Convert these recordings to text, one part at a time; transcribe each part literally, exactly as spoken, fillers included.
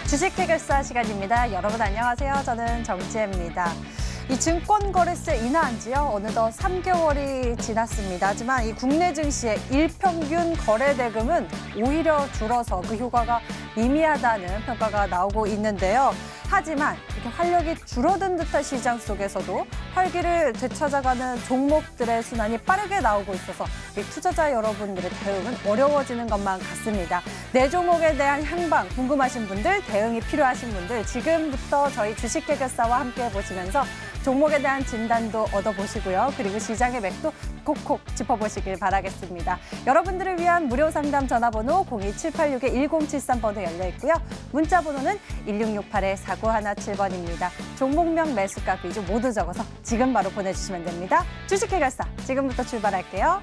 주식 해결사 시간입니다. 여러분 안녕하세요. 저는 정지혜입니다. 이 증권거래세 인하한 지요 어느덧 삼 개월이 지났습니다. 하지만 이 국내 증시의 일평균 거래대금은 오히려 줄어서 그 효과가 미미하다는 평가가 나오고 있는데요. 하지만 이렇게 활력이 줄어든 듯한 시장 속에서도 활기를 되찾아가는 종목들의 순환이 빠르게 나오고 있어서 이 투자자 여러분들의 대응은 어려워지는 것만 같습니다. 내 종목에 대한 향방 궁금하신 분들, 대응이 필요하신 분들 지금부터 저희 주식 해결사와 함께 보시면서 종목에 대한 진단도 얻어보시고요. 그리고 시장의 맥도 콕콕 짚어보시길 바라겠습니다. 여러분들을 위한 무료 상담 전화번호 공이 칠팔육 일공칠삼 번으로 열려 있고요. 문자 번호는 일육육팔 사구일칠 번입니다. 종목명, 매수가, 비중 모두 적어서 지금 바로 보내주시면 됩니다. 주식 해결사 지금부터 출발할게요.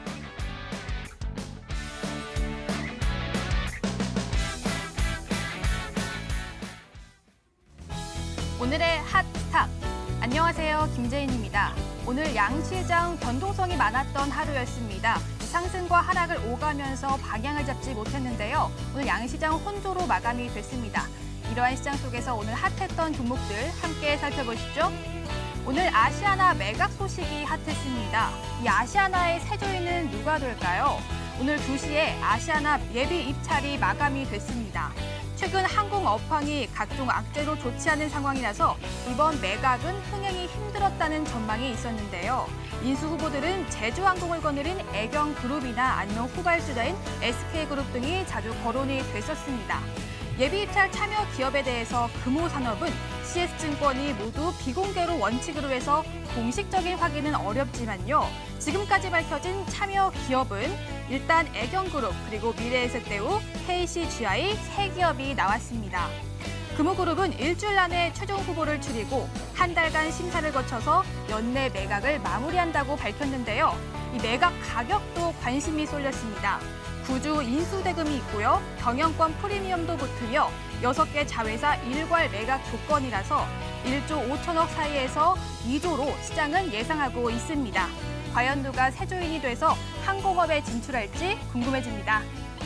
오늘의 핫스탁. 안녕하세요. 김재인입니다. 오늘 양시장 변동성이 많았던 하루였습니다. 상승과 하락을 오가면서 방향을 잡지 못했는데요. 오늘 양시장 혼조로 마감이 됐습니다. 이러한 시장 속에서 오늘 핫했던 종목들 함께 살펴보시죠. 오늘 아시아나 매각 소식이 핫했습니다. 이 아시아나의 새 주인은 누가 될까요? 오늘 두 시에 아시아나 예비 입찰이 마감이 됐습니다. 최근 항공 업황이 각종 악재로 좋지 않은 상황이라서 이번 매각은 흥행이 힘들었다는 전망이 있었는데요. 인수 후보들은 제주항공을 거느린 애경그룹이나 아니면 후발주자인 에스케이그룹 등이 자주 거론이 됐었습니다. 예비 입찰 참여 기업에 대해서 금호산업은 씨에스증권이 모두 비공개로 원칙으로 해서 공식적인 확인은 어렵지만요. 지금까지 밝혀진 참여 기업은 일단 애경그룹, 그리고 미래에셋대우, 케이씨지아이 세 기업이 나왔습니다. 금호그룹은 일주일 안에 최종 후보를 추리고 한 달간 심사를 거쳐서 연내 매각을 마무리한다고 밝혔는데요. 이 매각 가격도 관심이 쏠렸습니다. 구주 인수대금이 있고요. 경영권 프리미엄도 붙으며 여섯 개 자회사 일괄 매각 조건이라서 일조 오천억 사이에서 이조로 시장은 예상하고 있습니다. 과연 누가 새 주인이 돼서 항공업에 진출할지 궁금해집니다.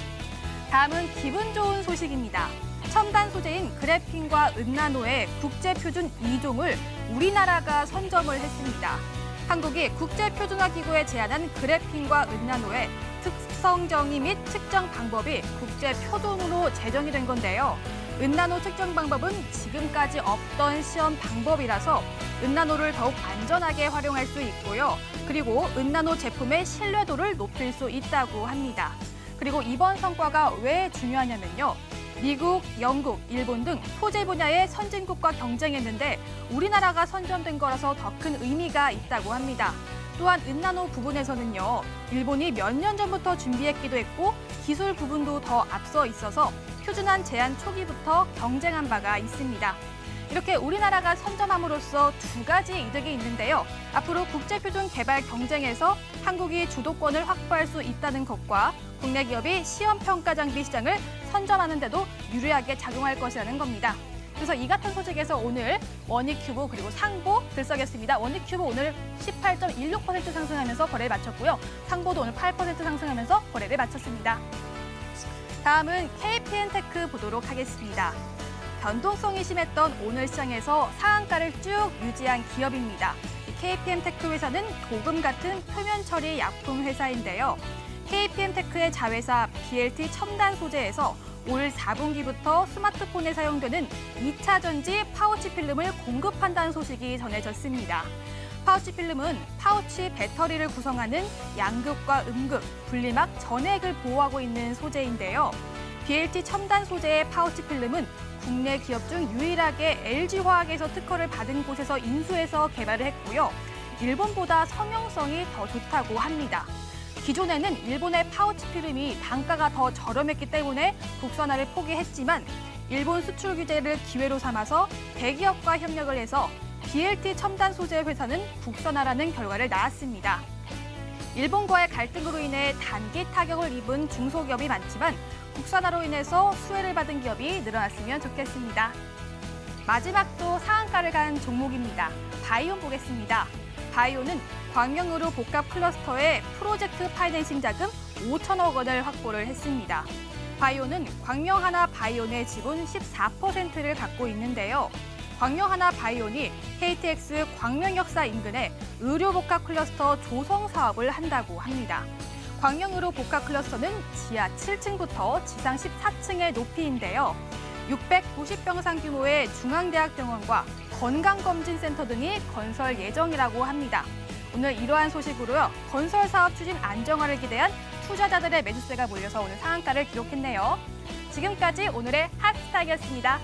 다음은 기분 좋은 소식입니다. 첨단 소재인 그래핀과 은나노의 국제표준 이 종을 우리나라가 선점을 했습니다. 한국이 국제표준화기구에 제안한 그래핀과 은나노의 특성 정의 및 측정 방법이 국제표준으로 제정이 된 건데요. 은나노 측정 방법은 지금까지 없던 시험 방법이라서 은나노를 더욱 안전하게 활용할 수 있고요. 그리고 은나노 제품의 신뢰도를 높일 수 있다고 합니다. 그리고 이번 성과가 왜 중요하냐면요. 미국, 영국, 일본 등 소재 분야의 선진국과 경쟁했는데 우리나라가 선점된 거라서 더 큰 의미가 있다고 합니다. 또한 은나노 부분에서는요. 일본이 몇 년 전부터 준비했기도 했고 기술 부분도 더 앞서 있어서 표준안 제안 초기부터 경쟁한 바가 있습니다. 이렇게 우리나라가 선점함으로써 두 가지 이득이 있는데요. 앞으로 국제표준 개발 경쟁에서 한국이 주도권을 확보할 수 있다는 것과 국내 기업이 시험평가 장비 시장을 선점하는 데도 유리하게 작용할 것이라는 겁니다. 그래서 이 같은 소식에서 오늘 원익큐브 그리고 상보 들썩였습니다. 원익큐브 오늘 십팔 점 일육 퍼센트 상승하면서 거래를 마쳤고요. 상보도 오늘 팔 퍼센트 상승하면서 거래를 마쳤습니다. 다음은 케이피엔테크 보도록 하겠습니다. 변동성이 심했던 오늘 시장에서 상한가를 쭉 유지한 기업입니다. 케이피엔테크 회사는 도금 같은 표면 처리 약품 회사인데요. 케이피엔테크의 자회사 비엘티 첨단 소재에서 올 사 분기부터 스마트폰에 사용되는 이 차 전지 파우치 필름을 공급한다는 소식이 전해졌습니다. 파우치 필름은 파우치 배터리를 구성하는 양극과 음극, 분리막 전액을 보호하고 있는 소재인데요. 비엘티 첨단 소재의 파우치 필름은 국내 기업 중 유일하게 엘지화학에서 특허를 받은 곳에서 인수해서 개발을 했고요. 일본보다 성용성이 더 좋다고 합니다. 기존에는 일본의 파우치 필름이 단가가 더 저렴했기 때문에 국산화를 포기했지만 일본 수출 규제를 기회로 삼아서 대기업과 협력을 해서 비엘티 첨단 소재 회사는 국산화라는 결과를 낳았습니다. 일본과의 갈등으로 인해 단기 타격을 입은 중소기업이 많지만 국산화로 인해서 수혜를 받은 기업이 늘어났으면 좋겠습니다. 마지막도 상한가를 간 종목입니다. 바이온 보겠습니다. 바이온은 광명으로 복합 클러스터의 프로젝트 파이낸싱 자금 오천억 원을 확보를 했습니다. 바이오는 광명하나 바이온의 지분 십사 퍼센트를 갖고 있는데요. 광명하나 바이온이 케이티엑스 광명역사 인근에 의료복합 클러스터 조성 사업을 한다고 합니다. 광명의료 복합 클러스터는 지하 칠 층부터 지상 십사 층의 높이인데요. 육백구십 병상 규모의 중앙대학병원과 건강검진센터 등이 건설 예정이라고 합니다. 오늘 이러한 소식으로요. 건설 사업 추진 안정화를 기대한 투자자들의 매수세가 몰려서 오늘 상한가를 기록했네요. 지금까지 오늘의 핫스탁이었습니다.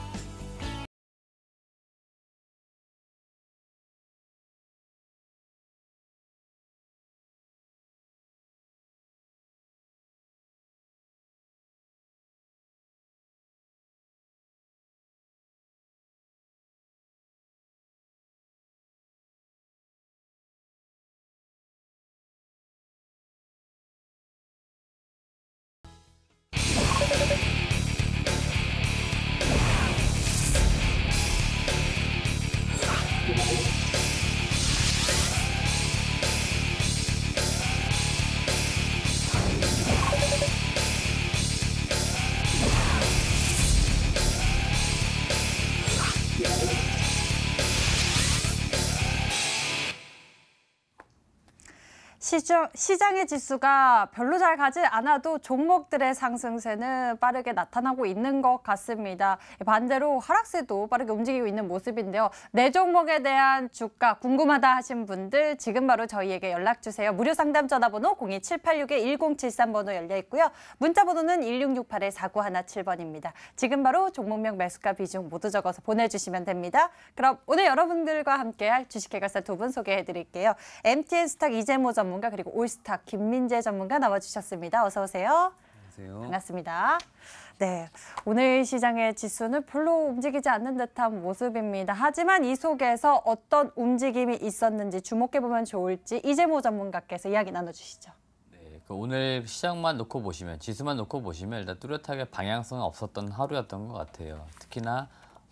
시장, 시장의 지수가 별로 잘 가지 않아도 종목들의 상승세는 빠르게 나타나고 있는 것 같습니다. 반대로 하락세도 빠르게 움직이고 있는 모습인데요. 내 종목에 대한 주가 궁금하다 하신 분들 지금 바로 저희에게 연락 주세요. 무료 상담 전화번호 공이 칠팔육 일공칠삼 번호 열려 있고요. 문자 번호는 일육육팔 사구일칠 번입니다. 지금 바로 종목명 매수가 비중 모두 적어서 보내주시면 됩니다. 그럼 오늘 여러분들과 함께할 주식해결사 두 분 소개해드릴게요. 엠티엔스탁 이재모 전문가 그리고 올스탁 김민재 전문가 나와주셨습니다. 어서 오세요. 안녕하세요. 반갑습니다. 네, 오늘 시장의 지수는 별로 움직이지 않는 듯한 모습입니다. 하지만 이 속에서 어떤 움직임이 있었는지 주목해보면 좋을지 이재모 전문가께서 이야기 나눠주시죠. 네, 그 오늘 시장만 놓고 보시면, 지수만 놓고 보시면 일단 뚜렷하게 방향성은 없었던 하루였던 것 같아요. 특히나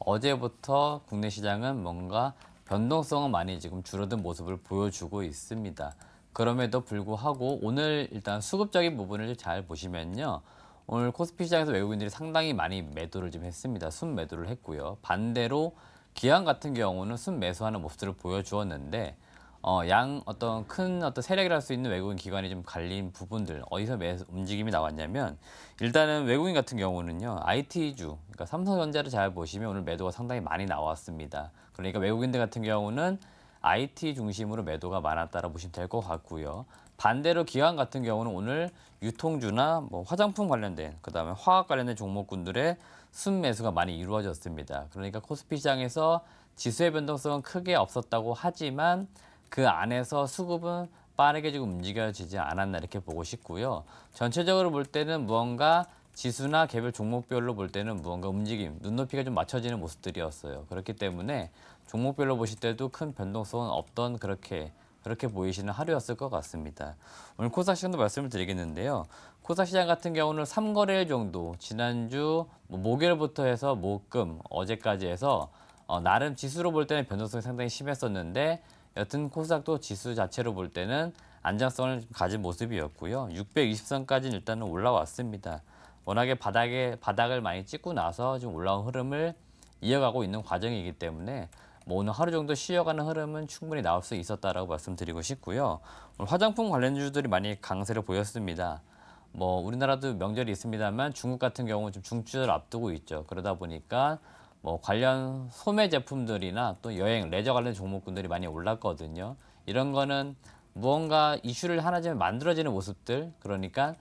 어제부터 국내 시장은 뭔가 변동성은 많이 지금 줄어든 모습을 보여주고 있습니다. 그럼에도 불구하고 오늘 일단 수급적인 부분을 잘 보시면요. 오늘 코스피 시장에서 외국인들이 상당히 많이 매도를 좀 했습니다. 순매도를 했고요. 반대로 기관 같은 경우는 순매수하는 모습들을 보여주었는데 어, 양 어떤 큰 어떤 세력이라 할 수 있는 외국인 기관이 좀 갈린 부분들 어디서 매수 움직임이 나왔냐면 일단은 외국인 같은 경우는요. 아이티주, 그러니까 삼성전자를 잘 보시면 오늘 매도가 상당히 많이 나왔습니다. 그러니까 외국인들 같은 경우는 아이티 중심으로 매도가 많았다라고 보시면 될 것 같고요. 반대로 기관 같은 경우는 오늘 유통주나 뭐 화장품 관련된 그다음에 화학 관련된 종목군들의 순매수가 많이 이루어졌습니다. 그러니까 코스피 시장에서 지수의 변동성은 크게 없었다고 하지만 그 안에서 수급은 빠르게 지금 움직여지지 않았나 이렇게 보고 싶고요. 전체적으로 볼 때는 무언가 지수나 개별 종목별로 볼 때는 무언가 움직임, 눈높이가 좀 맞춰지는 모습들이었어요. 그렇기 때문에 종목별로 보실 때도 큰 변동성은 없던 그렇게 그렇게 보이시는 하루였을 것 같습니다. 오늘 코스닥 시장도 말씀을 드리겠는데요. 코스닥 시장 같은 경우는 삼 거래일 정도 지난주 뭐 목요일부터 해서 목금 어제까지 해서 어, 나름 지수로 볼 때는 변동성이 상당히 심했었는데 여튼 코스닥도 지수 자체로 볼 때는 안정성을 가진 모습이었고요. 육백이십 선까지는 일단은 올라왔습니다. 워낙에 바닥에 바닥을 많이 찍고 나서 좀 올라온 흐름을 이어가고 있는 과정이기 때문에 뭐 오늘 하루 정도 쉬어가는 흐름은 충분히 나올 수 있었다라고 말씀드리고 싶고요. 오늘 화장품 관련주들이 많이 강세를 보였습니다. 뭐 우리나라도 명절이 있습니다만 중국 같은 경우는 좀 중추를 앞두고 있죠. 그러다 보니까 뭐 관련 소매 제품들이나 또 여행, 레저 관련 종목군들이 많이 올랐거든요. 이런 거는 무언가 이슈를 하나쯤 만들어지는 모습들, 그러니까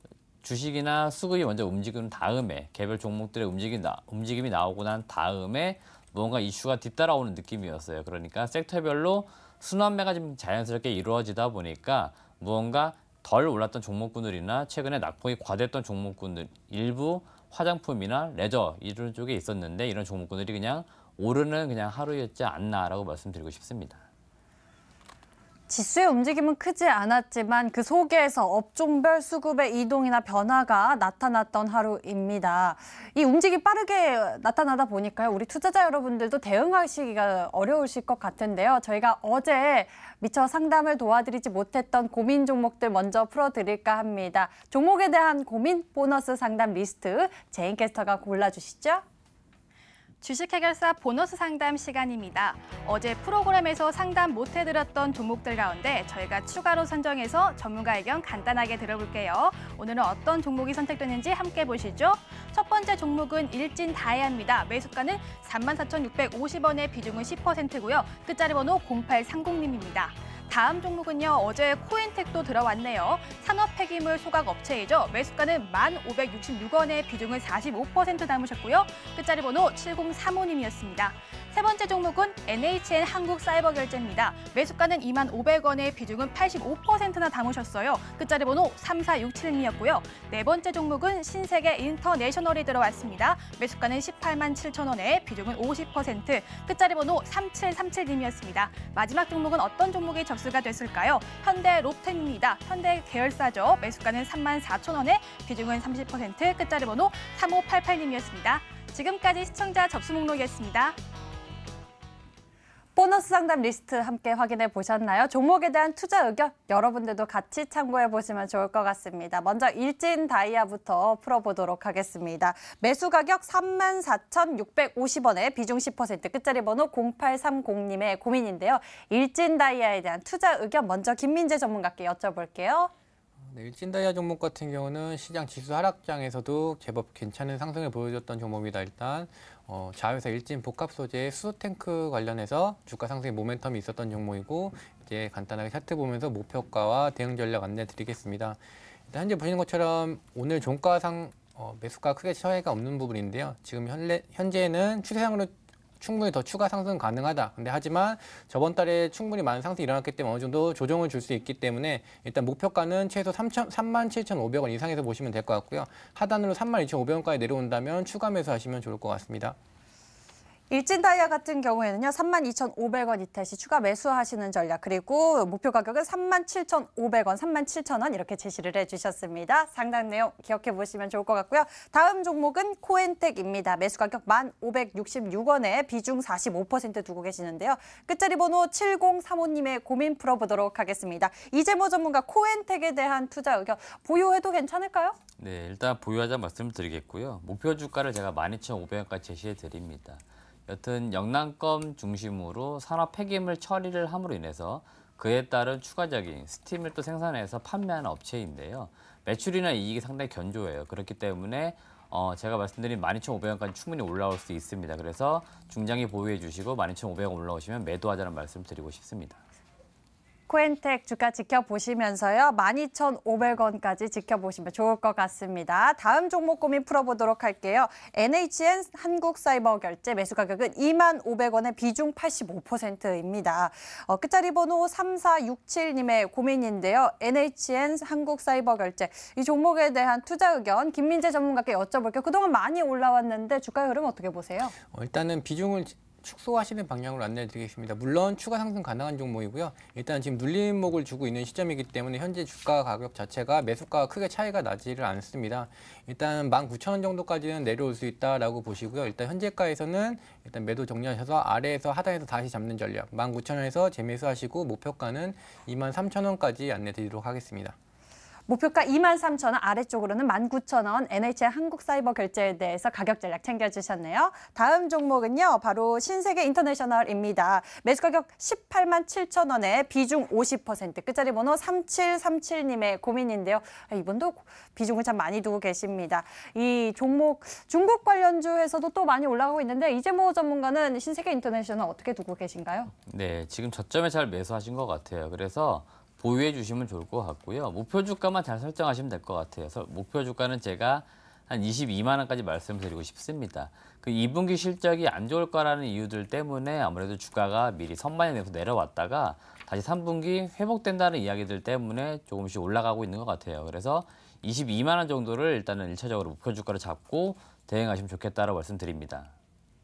주식이나 수급이 먼저 움직인 다음에 개별 종목들의 움직임, 움직임이 나오고 난 다음에 무언가 이슈가 뒤따라오는 느낌이었어요. 그러니까 섹터별로 순환매가 좀 자연스럽게 이루어지다 보니까 무언가 덜 올랐던 종목군들이나 최근에 낙폭이 과됐던 종목군들 일부 화장품이나 레저 이런 쪽에 있었는데 이런 종목군들이 그냥 오르는 그냥 하루였지 않나라고 말씀드리고 싶습니다. 지수의 움직임은 크지 않았지만 그 속에서 업종별 수급의 이동이나 변화가 나타났던 하루입니다. 이 움직임이 빠르게 나타나다 보니까요. 우리 투자자 여러분들도 대응하시기가 어려우실 것 같은데요. 저희가 어제 미처 상담을 도와드리지 못했던 고민 종목들 먼저 풀어드릴까 합니다. 종목에 대한 고민 보너스 상담 리스트 제인 캐스터가 골라주시죠. 주식 해결사 보너스 상담 시간입니다. 어제 프로그램에서 상담 못 해드렸던 종목들 가운데 저희가 추가로 선정해서 전문가 의견 간단하게 들어볼게요. 오늘은 어떤 종목이 선택됐는지 함께 보시죠. 첫 번째 종목은 일진 다이아입니다. 매수가는 삼만 사천육백오십 원의 비중은 십 퍼센트고요. 끝자리 번호 공팔삼공님입니다. 다음 종목은요. 어제 코엔텍도 들어왔네요. 산업 폐기물 소각 업체이죠. 매수가는 만 오백육십육 원의 비중을 사십오 퍼센트 담으셨고요. 끝자리 번호 칠공삼오님이었습니다. 세 번째 종목은 엔에이치엔 한국사이버결제입니다. 매수가는 이만 오백 원의 비중은 팔십오 퍼센트나 담으셨어요. 끝자리 번호 삼사육칠님이었고요. 네 번째 종목은 신세계 인터내셔널이 들어왔습니다. 매수가는 십팔만 칠천 원에 비중은 오십 퍼센트, 끝자리 번호 삼칠삼칠님이었습니다. 마지막 종목은 어떤 종목이 접수가 됐을까요? 현대 롭템입니다. 현대 계열사죠. 매수가는 삼만 사천 원에 비중은 삼십 퍼센트, 끝자리 번호 삼오팔팔님이었습니다. 지금까지 시청자 접수 목록이었습니다. 보너스 상담 리스트 함께 확인해 보셨나요? 종목에 대한 투자 의견 여러분들도 같이 참고해 보시면 좋을 것 같습니다. 먼저 일진 다이아부터 풀어보도록 하겠습니다. 매수 가격 삼만 사천육백오십 원에 비중 십 퍼센트, 끝자리 번호 공팔삼공님의 고민인데요. 일진 다이아에 대한 투자 의견 먼저 김민재 전문가께 여쭤볼게요. 네, 일진다이아 종목 같은 경우는 시장 지수 하락장에서도 제법 괜찮은 상승을 보여줬던 종목입니다. 일단 어, 자회사 일진 복합 소재 수소탱크 관련해서 주가 상승의 모멘텀이 있었던 종목이고, 이제 간단하게 차트 보면서 목표가와 대응 전략 안내 드리겠습니다. 일단 현재 보시는 것처럼 오늘 종가상 어, 매수가 크게 차이가 없는 부분인데요. 지금 현재, 현재는 추세상으로 충분히 더 추가 상승 가능하다. 근데 하지만 저번 달에 충분히 많은 상승이 일어났기 때문에 어느 정도 조정을 줄 수 있기 때문에 일단 목표가는 최소 삼만 칠천오백 원 이상에서 보시면 될 것 같고요. 하단으로 삼만 이천오백 원까지 내려온다면 추가 매수하시면 좋을 것 같습니다. 일진 다이아 같은 경우에는요. 삼만 이천오백 원 이탈 시 추가 매수하시는 전략, 그리고 목표 가격은 삼만 칠천오백 원, 삼만 칠천 원 이렇게 제시를 해주셨습니다. 상담 내용 기억해 보시면 좋을 것 같고요. 다음 종목은 코엔텍입니다. 매수 가격 만 오백육십육 원에 비중 사십오 퍼센트 두고 계시는데요. 끝자리 번호 칠공삼오님의 고민 풀어보도록 하겠습니다. 이재모 전문가, 코엔텍에 대한 투자 의견 보유해도 괜찮을까요? 네, 일단 보유하자 말씀드리겠고요. 목표 주가를 제가 만 이천오백 원까지 제시해 드립니다. 여튼 영남권 중심으로 산업 폐기물 처리를 함으로 인해서 그에 따른 추가적인 스팀을 또 생산해서 판매하는 업체인데요. 매출이나 이익이 상당히 견조해요. 그렇기 때문에 어 제가 말씀드린 만 이천오백 원까지 충분히 올라올 수 있습니다. 그래서 중장기 보유해 주시고 만 이천오백 원 올라오시면 매도하자는 말씀 드리고 싶습니다. 코엔텍 주가 지켜보시면서요. 만 이천오백 원까지 지켜보시면 좋을 것 같습니다. 다음 종목 고민 풀어보도록 할게요. 엔에이치엔 한국사이버결제 매수 가격은 이만 오백 원에 비중 팔십오 퍼센트입니다. 어, 끝자리 번호 삼사육칠님의 고민인데요. 엔에이치엔 한국사이버결제 이 종목에 대한 투자 의견 김민재 전문가께 여쭤볼게요. 그동안 많이 올라왔는데 주가의 흐름 어떻게 보세요? 어, 일단은 비중을 축소하시는 방향으로 안내드리겠습니다. 물론 추가 상승 가능한 종목이고요. 일단 지금 눌림목을 주고 있는 시점이기 때문에 현재 주가 가격 자체가 매수가가 크게 차이가 나지를 않습니다. 일단 만 구천 원 정도까지는 내려올 수 있다라고 보시고요. 일단 현재가에서는 일단 매도 정리하셔서 아래에서 하단에서 다시 잡는 전략, 만 구천 원에서 재매수하시고 목표가는 이만 삼천 원까지 안내드리도록 하겠습니다. 목표가 이만 삼천 원, 아래쪽으로는 만 구천 원, 엔에이치엔 한국사이버결제에 대해서 가격 전략 챙겨주셨네요. 다음 종목은요, 바로 신세계 인터내셔널입니다. 매수 가격 십팔만 칠천 원에 비중 오십 퍼센트, 끝자리 번호 삼칠삼칠님의 고민인데요. 이분도 비중을 참 많이 두고 계십니다. 이 종목 중국 관련주에서도 또 많이 올라가고 있는데 이재모 전문가는 신세계 인터내셔널 어떻게 두고 계신가요? 네, 지금 저점에 잘 매수하신 것 같아요. 그래서 보유해 주시면 좋을 것 같고요. 목표 주가만 잘 설정하시면 될 것 같아요. 그래서 목표 주가는 제가 한 이십이만 원까지 말씀드리고 싶습니다. 그 이 분기 실적이 안 좋을 거라는 이유들 때문에 아무래도 주가가 미리 선반영이 돼서 내려왔다가 다시 삼 분기 회복된다는 이야기들 때문에 조금씩 올라가고 있는 것 같아요. 그래서 이십이만 원 정도를 일단은 일차적으로 목표 주가를 잡고 대응하시면 좋겠다라고 말씀드립니다.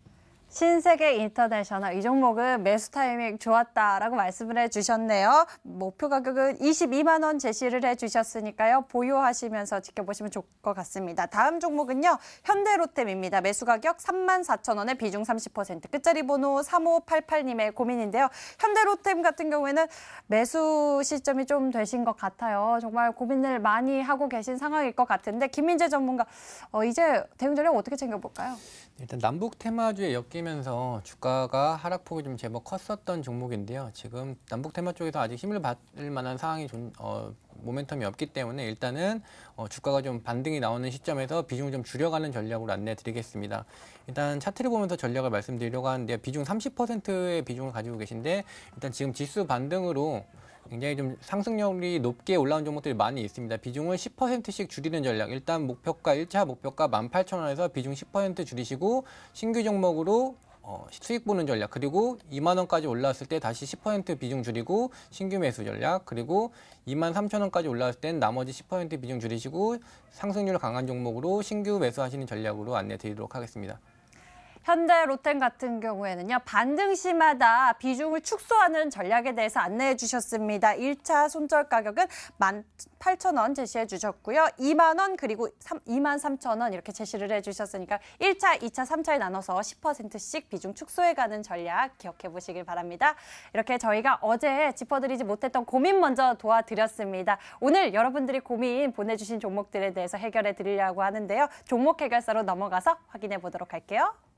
신세계 인터내셔널 이 종목은 매수 타이밍 좋았다라고 말씀을 해주셨네요. 목표 가격은 이십이만 원 제시를 해주셨으니까요. 보유하시면서 지켜보시면 좋을 것 같습니다. 다음 종목은요. 현대로템입니다. 매수 가격 삼만 사천 원에 비중 삼십 퍼센트. 끝자리 번호 삼오팔팔 님의 고민인데요. 현대로템 같은 경우에는 매수 시점이 좀 되신 것 같아요. 정말 고민을 많이 하고 계신 상황일 것 같은데 김민재 전문가 어, 이제 대응 전략 어떻게 챙겨볼까요? 일단 남북 테마주에 엮이면서 주가가 하락폭이 좀 제법 컸었던 종목인데요. 지금 남북 테마 쪽에서 아직 힘을 받을 만한 상황이 좀 어, 모멘텀이 없기 때문에 일단은 어, 주가가 좀 반등이 나오는 시점에서 비중을 좀 줄여가는 전략으로 안내드리겠습니다. 일단 차트를 보면서 전략을 말씀드리려고 하는데 비중 삼십 퍼센트의 비중을 가지고 계신데 일단 지금 지수 반등으로 굉장히 좀 상승률이 높게 올라온 종목들이 많이 있습니다. 비중을 십 퍼센트씩 줄이는 전략. 일단 목표가 일 차 목표가 만 팔천 원에서 비중 십 퍼센트 줄이시고 신규 종목으로 어, 수익 보는 전략. 그리고 이만 원까지 올라왔을 때 다시 십 퍼센트 비중 줄이고 신규 매수 전략. 그리고 이만 삼천 원까지 올라왔을 땐 나머지 십 퍼센트 비중 줄이시고 상승률 강한 종목으로 신규 매수하시는 전략으로 안내 드리도록 하겠습니다. 현대로템 같은 경우에는요. 반등 시마다 비중을 축소하는 전략에 대해서 안내해 주셨습니다. 일 차 손절 가격은 만 팔천 원 제시해 주셨고요. 이만 원 그리고 이만 삼천 원 이렇게 제시를 해 주셨으니까 일 차, 이 차, 삼 차에 나눠서 십 퍼센트씩 비중 축소해 가는 전략 기억해 보시길 바랍니다. 이렇게 저희가 어제 짚어드리지 못했던 고민 먼저 도와드렸습니다. 오늘 여러분들이 고민 보내주신 종목들에 대해서 해결해 드리려고 하는데요. 종목 해결사로 넘어가서 확인해 보도록 할게요.